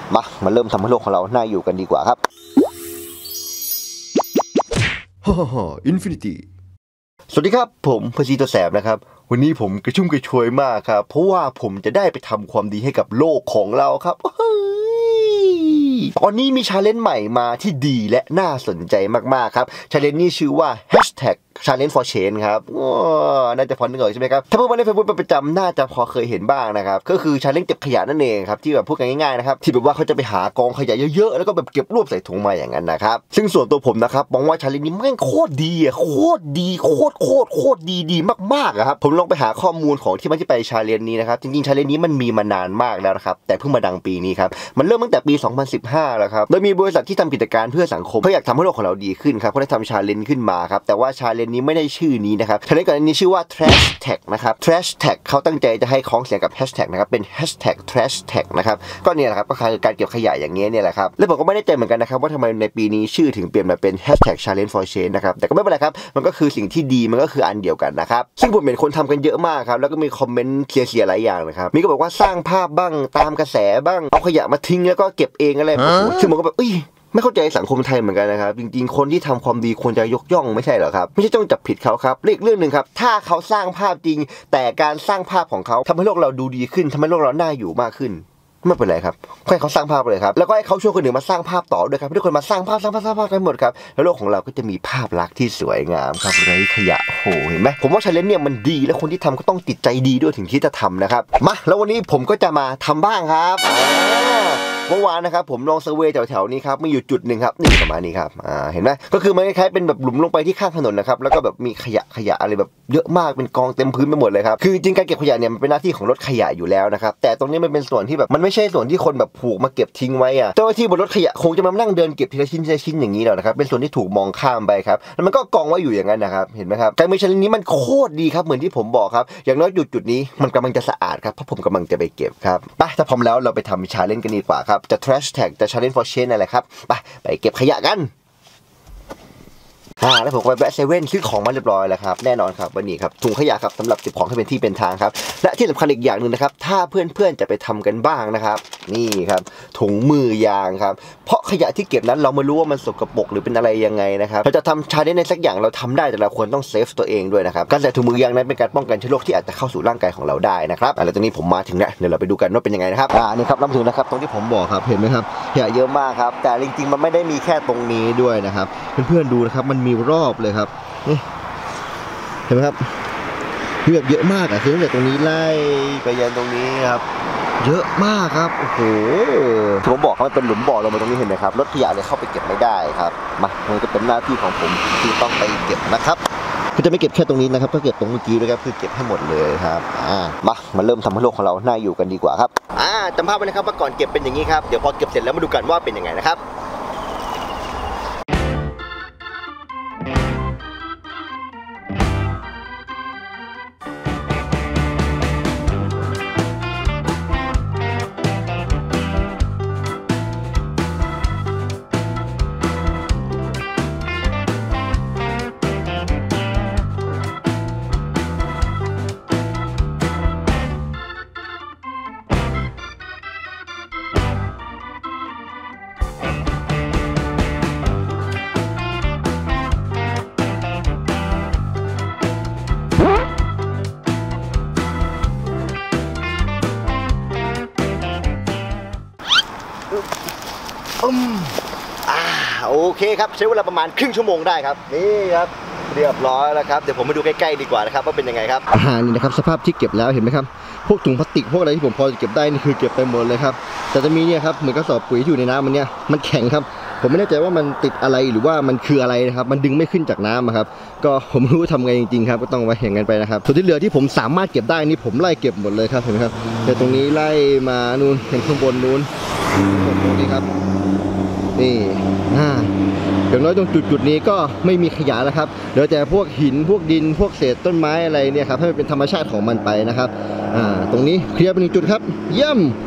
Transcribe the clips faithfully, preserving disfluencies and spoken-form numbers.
มามาเริ่มทำให้โลกของเราน่าอยู่กันดีกว่าครับฮ่าฮ่าอินฟินิตี้สวัสดีครับผมพซีตัวแสบนะครับวันนี้ผมกระชุ่มกระชวยมากครับเพราะว่าผมจะได้ไปทำความดีให้กับโลกของเราครับตอนนี้มีชาเลนจ์ใหม่มาที่ดีและน่าสนใจมากๆครับชาเลนจ์นี้ชื่อว่า แฮชแท็ก ชาเลนจ์ ฟอร์ เชนจ์ ครับน่าจะพอนึกออกใช่ไหมครับถ้าเพื่อนๆในเฟซบุ๊กเป็นประจำน่าจะพอเคยเห็นบ้างนะครับก็คือชาเลนจ์เก็บขยะนั่นเองครับที่แบบพูดกันง่ายๆนะครับที่แบบว่าเขาจะไปหากองขยะเยอะๆแล้วก็แบบเก็บรวบใส่ถุงมาอย่างนั้นนะครับซึ่งส่วนตัวผมนะครับมองว่าชาเลนจ์นี้แม่งโคตรดีอ่ะโคตรดีโคตรโคตรโคตรดีดีมากๆครับผมลองไปหาข้อมูลของที่มันที่ไปชาเลนจ์นี้นะครับจริงๆชาเลนจ์นี้มันมีมานานมากแล้วนะครับแต่เพิ่งมาดังปีนี้ครับมันเริ่มตั้งแต่ปี สองพันสิบห้า แล้วครับโดยมีบริษัทที่ทำกิจการเพื่อสังคมเพื่ออยากทำให้โลกของเราดีขึ้นครับเขาได้ทำชาเลนจ์ขึ้นมาครับแต่ว่าชาเลนจ์นี้ไม่ได้ชื่อนี้นะครับชาเลนจ์ก่อนนี้ชื่อว่า trash tag นะครับ trash tag เขาตั้งใจจะให้คล้องเสียงกับ hashtag นะครับเป็น hashtag trash tag นะครับก็เนี่ยแหละครับก็คือการเก็บขยะอย่างเงี้ยเนี่ยแหละครับแล้วผมก็ไม่ได้ใจเหมือนกันนะครับว่าทำไมในปีนี้ชื่อถึงเปลี่ยนมาเป็น hashtag challenge for change นะครับแต่ก็ไม่เป็นไรครับมันก็คือสิ่งที่ดีมันก็คืออันเดียวกันนะครับซึ่งผมเห็นคนทำกันเยอะมากครับแล้วก็มีคอมเมนต์เคลียร์ๆหลายอย่างนะครับมีก็บอกว่าสร้างภาพบ้างตามกระแสบ้างเอาขยะมาทิ้งแล้วก็เก็บเองอะไรซึ่งผมก็แบบเอ้ยไม่เข้าใจสังคมไทยเหมือนกันนะครับจริงๆคนที่ทำความดีควรจะยกย่องไม่ใช่เหรอครับไม่ใช่ต้องจับผิดเขาครับอีกเรื่องหนึ่งครับถ้าเขาสร้างภาพจริงแต่การสร้างภาพของเขาทำให้โลกเราดูดีขึ้นทำให้โลกเราน่าอยู่มากขึ้นไม่เป็นไรครับให้เขาสร้างภาพเลยครับแล้วก็ให้เขาช่วยคนอื่นมาสร้างภาพต่อด้วยครับทุกคนมาสร้างภาพสร้างภาพสร้างภาพกันหมดครับแล้วโลกของเราก็จะมีภาพลักษณ์ที่สวยงามครับไร้ขยะโหเห็นไหมผมว่าชาเลนจ์เนี่ยมันดีและคนที่ทำก็ต้องจิตใจดีด้วยถึงที่จะทำนะครับมาแล้ววันนี้ผมก็จะมาทำบ้างครับเมื่อวานนะครับผมลองเซอร์เวย์แถวๆนี้ครับมีอยู่จุดหนึ่งครับนี่ประมาณนี้ครับอ่าเห็นไหมก็คือมันคล้ายๆเป็นแบบหลุมลงไปที่ข้างถนนนะครับแล้วก็แบบมีขยะขยะอะไรแบบเยอะมากเป็นกองเต็มพื้นไปหมดเลยครับคือจริงการเก็บขยะเนี่ยมันเป็นหน้าที่ของรถขยะอยู่แล้วนะครับแต่ตรงนี้มันเป็นส่วนที่แบบมันไม่ใช่ส่วนที่คนแบบผูกมาเก็บทิ้งไว้อะเจ้าหน้าที่บนรถขยะคงจะมานั่งเดินเก็บทีละชิ้นทีละชิ้นอย่างนี้แล้วนะครับเป็นส่วนที่ถูกมองข้ามไปครับแล้วมันก็กองไว้อยู่อย่างนั้นนะครับเห็นไหมครับการมีชาเลนจ์นี้มันโคตรดีครับเหมือนที่ผมบอกครับอย่างน้อยจุดจุดนี้มันกำลังจะสะอาดครับเพราะผมกำลังจะไปเก็บครับไปถ้าพร้อมแล้วเราไปทำชาเลนจ์กันดีกว่าครับจะ trash tag จะ challenge for change อะไรครับไปไปเก็บขยะกันอ่าแล้วผมก็ไปแวะเซเว่นซื้อของมาเรียบร้อยแล้วครับแน่นอนครับวันนี้ครับถุงขยะครับสำหรับเก็บของให้เป็นที่เป็นทางครับและที่สำคัญอีกอย่างหนึ่งนะครับถ้าเพื่อนๆจะไปทำกันบ้างนะครับนี่ครับถุงมือยางครับเพราะขยะที่เก็บนั้นเราไม่รู้ว่ามันสกปรกหรือเป็นอะไรยังไงนะครับเราจะทำชาเลนจ์ในสักอย่างเราทำได้แต่เราควรต้องเซฟตัวเองด้วยนะครับการใส่ถุงมือยางนั้นเป็นการป้องกันเชื้อโรคที่อาจจะเข้าสู่ร่างกายของเราได้นะครับแล้วตรงนี้ผมมาถึงแล้วเดี๋ยวเราไปดูกันว่าเป็นยังไงนะครับอ่านี่ครับน้ำถึงนะครับตรงที่ผมบอกครับเห็นไหมครับขยะเยอะมากครับแต่จริงๆมันไม่ได้มีแค่ตรงนี้ด้วยนะครับเพื่อนๆดูนะครับมันมีรอบเลยครับนี่เห็นไหมครับคือแบบเยอะมากอะคือตั้งแต่ตรงนี้ไล่ไปยันตรงนี้ครับเยอะมากครับโอ้โหผมบอกเขาเป็นหลุมบ่อลงมาตรงนี้เห็นไหมครับรถขยะเนี่ยเข้าไปเก็บไม่ได้ครับมามันก็เป็นหน้าที่ของผมที่ต้องไปเก็บนะครับคือจะไม่เก็บแค่ตรงนี้นะครับก็เก็บตรงเมื่อกี้ด้วยครับคือเก็บให้หมดเลยครับอ่ามามาเริ่มทำให้โลกของเราน่าอยู่กันดีกว่าครับอ่าจำภาพไว้นะครับว่าก่อนเก็บเป็นอย่างนี้ครับเดี๋ยวพอเก็บเสร็จแล้วมาดูกันว่าเป็นยังไงนะครับอืมอ่าโอเคครับใช้เวลาประมาณครึ่งชั่วโมงได้ครับนี่ครับเรียบร้อยแล้วครับเดี๋ยวผมมาดูใกล้ๆดีกว่านะครับว่าเป็นยังไงครับอาหารนี่นะครับสภาพที่เก็บแล้วเห็นไหมครับพวกถุงพลาสติกพวกอะไรที่ผมพอจะเก็บได้นี่คือเก็บไปหมดเลยครับแต่จะมีเนี่ยครับเหมือนกระสอบปุ๋ยที่อยู่ในน้ำมันเนี่ยมันแข็งครับผมไม่แน่ใจว่ามันติดอะไรหรือว่ามันคืออะไรนะครับมันดึงไม่ขึ้นจากน้ำครับก็ผมไม่รู้ทำไงจริงๆครับก็ต้องไว้อย่างนั้นไปนะครับส่วนที่เหลือที่ผมสามารถเก็บได้นี่ผมไล่เก็บหมดเลยครับเห็นไหมครับแต่ตรงนี้ไล่มานู่นเห็นข้างบนนู้นตรงนี้ครับนี่อ่าอย่างน้อยตรงจุดๆนี้ก็ไม่มีขยะแล้วครับเหลือแต่พวกหินพวกดินพวกเศษต้นไม้อะไรเนี่ยครับให้มันเป็นธรรมชาติของมันไปนะครับอ่าตรงนี้เคลียร์เป็นหนึ่งจุดครับเยี่ยม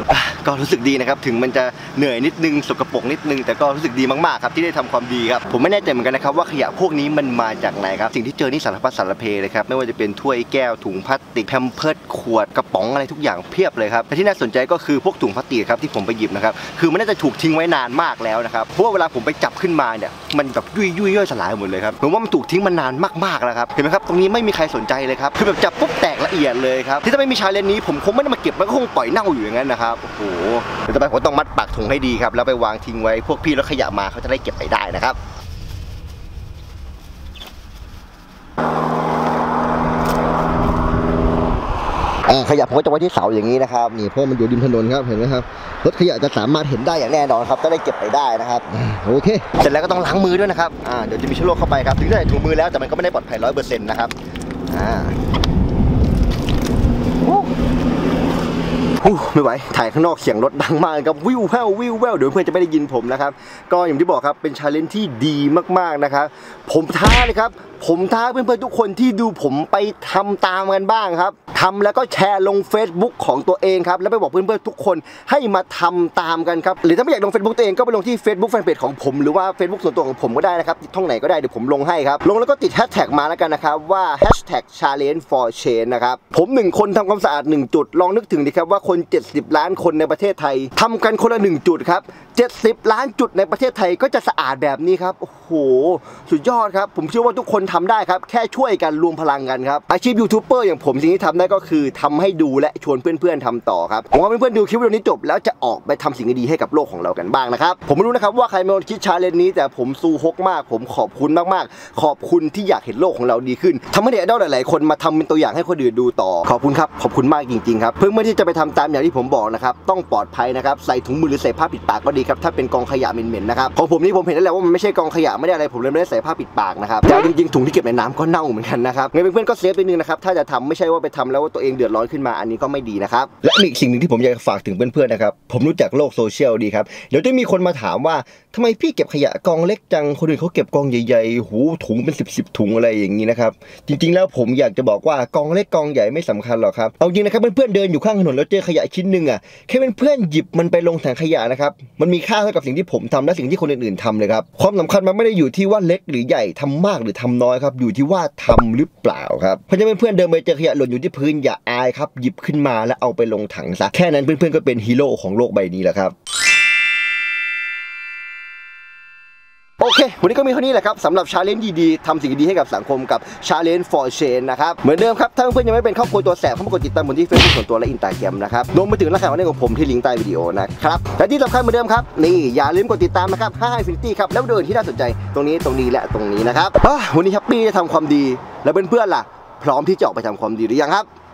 ก็รู้สึกดีนะครับถึงมันจะเหนื่อยนิดนึงสกปรกนิดนึงแต่ก็รู้สึกดีมากๆครับที่ได้ทำความดีครับผมไม่แน่ใจเหมือนกันนะครับว่าขยะพวกนี้มันมาจากไหนครับสิ่งที่เจอนี่สารพัดสารเพเลยครับไม่ว่าจะเป็นถ้วยแก้วถุงพลาสติกแพมเพิร์สขวดกระป๋องอะไรทุกอย่างเพียบเลยครับแต่ที่น่าสนใจก็คือพวกถุงพลาสติกครับที่ผมไปหยิบนะครับคือมันน่าจะถูกทิ้งไว้นานมากแล้วนะครับเพราะว่าเวลาผมไปจับขึ้นมาเนี่ยมันแบบยุ่ยยุ่ยย่อยสลายหมดเลยครับผมว่ามันถูกทิ้งมานานมากๆแล้วครับเห็นไหมครับตรงนี้ไม่มีใครสนใจเลยครับคือแบบจับปุ๊บแตกละเอียดเลยครับที่ถ้าไม่มีชาเลนจ์นี้ผมคงไม่ได้มาเก็บมันก็คงปล่อยเน่าอยู่อย่างนั้นนะครับโอ้โหเดี๋ยวต่อไปผมต้องมัดปากถุงให้ดีครับแล้วไปวางทิ้งไว้พวกพี่รถขยะมาเขาจะได้เก็บไปได้นะครับขยะผมก็จะไว้ที่เสาอย่างนี้นะครับนี่เพราะมันอยู่ริมถนนครับเห็นไหมครับรถขยะจะสามารถเห็นได้อย่างแน่นอนครับจะได้เก็บไปได้นะครับโอเคเสร็จแล้วก็ต้องล้างมือด้วยนะครับอ่าเดี๋ยวจะมีเชื้อโรคเข้าไปครับถึงจะใส่ถุงมือแล้วแต่มันก็ไม่ได้ปลอดภัยร้อยเปอร์เซ็นต์นะครับอ่าไม่ไหวถ่ายข้างนอกเสียงรถดังมากครับวิวแวววิวแววเดี๋ยวเพื่อนจะไม่ได้ยินผมนะครับก็อย่างที่บอกครับเป็นชาเลนจ์ที่ดีมากๆนะครับผมท้าเลยครับผมท้าเพื่อนๆทุกคนที่ดูผมไปทำตามกันบ้างครับทำแล้วก็แชร์ลง Facebook ของตัวเองครับแล้วไปบอกเพื่อนๆทุกคนให้มาทำตามกันครับหรือถ้าไม่อยากลง Facebook ตัวเองก็ไปลงที่ Facebook Fanpage ของผมหรือว่า Facebook ส่วนตัวของผมก็ได้นะครับติดท่องไหนก็ได้เดี๋ยวผมลงให้ครับลงแล้วก็ติดแฮชแท็กมาแล้วกันนะครับว่า แฮชแท็ก ชาเลนจ์ ฟอร์ เชนจ์ นะครับผมหนึ่งคนทำความสะอาดหนึ่งจุดลองนึกถึงดิครับว่าคนเจ็ดสิบล้านคนในประเทศไทยทำกันคนละหนึ่งจุดครับเจ็ดสิบล้านจุดในประเทศไทยก็จะสะอาดแบบนี้ครับโอ้โหสุดยอดครับผมเชื่อว่าทุกคนทำได้ครับแค่ช่วยกันรวมพลังกันครับอาชีพยูทูบเบอร์อย่างผมสิ่งที่ทำได้ก็คือทำให้ดูและชวนเพื่อนๆทำต่อครับผมว่าเพื่อนๆดูคลิปวิดีโอนี้จบแล้วจะออกไปทำสิ่งดีๆให้กับโลกของเรากันบ้างนะครับผมไม่รู้นะครับว่าใครมาคิดชาเลนจ์นี้แต่ผมสู้ฮกมากผมขอบคุณมากๆขอบคุณที่อยากเห็นโลกของเราดีขึ้นทำให้เด็กไอดอลหลายๆคนมาทำเป็นตัวอย่างให้คนอื่นดูต่อขอบคุณครับขอบคุณมากจริงๆครับเพื่อเมื่อที่จะไปทำตามอย่างที่ผมบอกนะครับต้องปลอดภัยนะครับใส่ถุงมือหรือใส่ผ้าปิดปากก็ดีครับถ้าเป็นกองขยะเหม็นๆนะครับของผมนี่ผมเห็นแล้วว่ามันไม่ใช่กองขยะไม่ได้อะไรผมเลยไม่ได้ใส่ผ้าปิดปากนะครับแต่จริงๆถุงที่เก็บในน้ำก็เน่าเหมือนกันนะครับงั้นเพื่อนๆก็เซฟไปนึงนะครับถ้าจะทำไม่ใช่ว่าไปทำแล้วว่าตัวเองเดือดร้อนขึ้นมาอันนี้ก็ไม่ดีนะครับและอีกสิ่งหนึ่งที่ผมอยากฝากถึงเพื่อนๆนะครับผมรู้จักโลกโซเชียลดีครับเดี๋ยวจะมีคนมาถามว่าทำไมพี่เก็บขยะกองเล็กจังคนอื่นเขาเก็บกองใหญ่ๆหูถุงเป็นสิบสิบถุงอะไรอย่างนี้นะครับจริงๆแล้วผมอยากจะบอกว่ากองเล็กกองใหญ่ไม่สำคัญหรอกครับเอาจริงนะครับเพื่อนๆเดินอยู่ข้างถนนแล้วเจอขยะชิ้นหนึ่งอ่ะแค่เพื่อนๆหยิบมันไปลงถังขยะนะครับมันมีค่าเท่ากับสิ่งที่ผมทำและสิ่งที่คนอื่นๆทำเลยครับความสำคัญมันไม่ได้อยู่ที่ว่าเล็กหรือใหญ่ทำมากหรือทำน้อยครับอยู่ที่ว่าทำหรือเปล่าครับเพราะฉะนั้นเพื่อนๆเดินไปเจอขยะหล่นอยู่ที่พื้นอย่าอายครับหยิบขึ้นมาแล้วเอาไปลงถังซะแค่นั้นเพื่อนๆก็เป็นฮีโร่ของโลกใบนี้แล้วครับโอเควันนี้ก็มีเท่านี้แหละครับสำหรับชาเลนจ์ดีๆทำสิ่งดีๆให้กับสังคมกับชาเลนจ์ ฟอร์ เชนจ์ นะครับเหมือนเดิมครับถ้าเพื่อนๆยังไม่เป็นครอบครัวตัวแสบเข้ามากดติดตามบนที่ Facebook ส่วนตัวและ อินสตาแกรม นะครับรวมไปถึงรายการของผมที่ลิงก์ใต้วิดีโอนะครับและที่สำคัญเหมือนเดิมครับนี่อย่าลืมกดติดตามนะครับ ห้า อินฟินิตี้ ครับแล้วเดินที่น่าสนใจตรงนี้ตรงนี้และตรงนี้นะครับวันนี้แฮปปี้จะทำความดีแล้วเพื่อนๆล่ะพร้อมที่จะออกไปทำความดีหรือยังครับ